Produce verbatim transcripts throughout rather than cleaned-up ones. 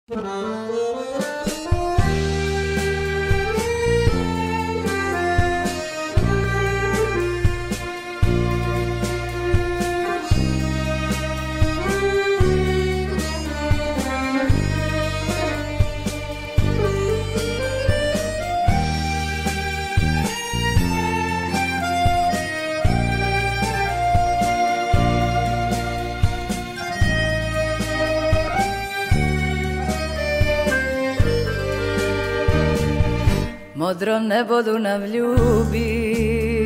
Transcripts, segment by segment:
Modro nebo Dunav ljubi,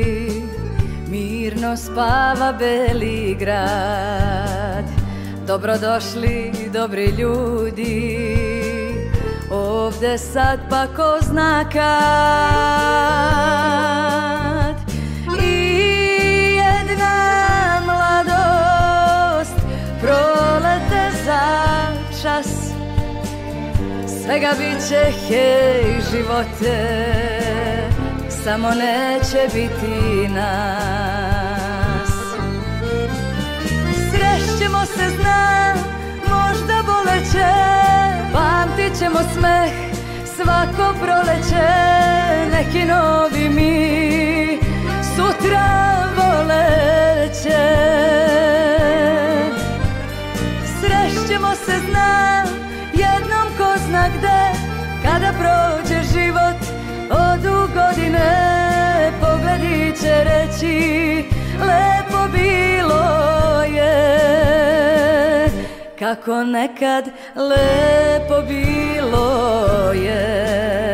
mirno spava Beli grad. Dobrodošli dobri ljudi, ovde sad pa ko zna kad. I jedna mladost prolete za čas, svega bit će hej živote, samo neće biti nas. Srešćemo se, znam, možda boleće, pamtit ćemo smeh svako proleće. Neki novi mi sutra voleće. Srešćemo se, znam, jednom ko zna gde, kada prođe život odu godine. Pogledi će reći lepo bilo je, kako nekad lepo bilo je.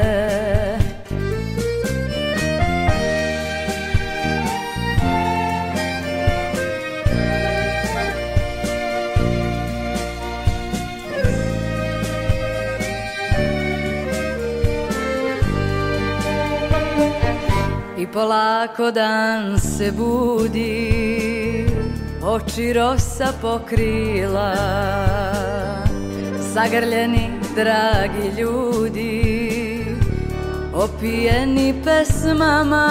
I polako dan se budi, oči rosa pokrila, zagrljeni dragi ljudi, opijeni pesmama.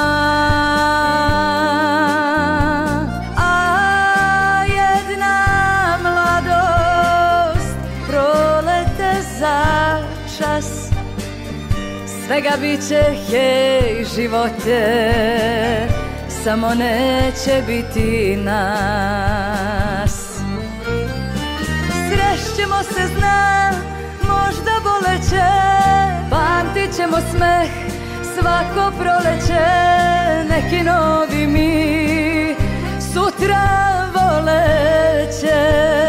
A jedna mladost prolete za čas, svega bit će hej živote, samo neće biti nas. Srešćemo se, znam, možda boleće, pamtit ćemo smeh svako proleće. Neki novi mi sutra voleće.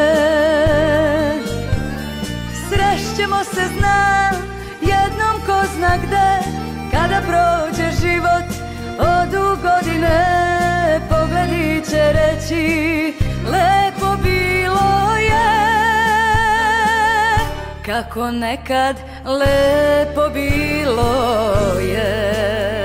Srešćemo se, znam, jednom ko zna gde, kada prođe život odu godine. Pogledi će reći lepo bilo je, kako nekad lepo bilo je.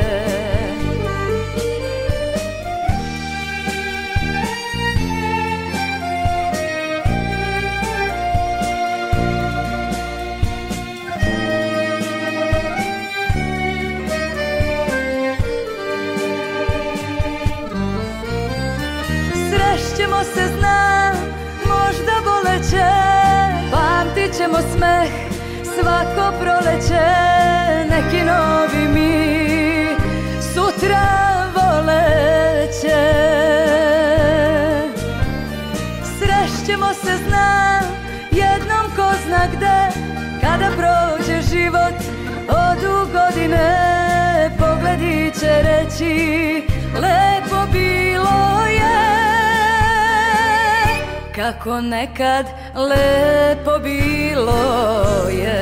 Srešćemo se, znam, možda boleće, pamtit ćemo smeh svako proleće. Neki novi mi sutra voleće. Srešćemo se, znam, jednom ko zna gde, kada prođe život odu godine. Pogledi će reći lepo bilo je, kako nekad lepo bilo je.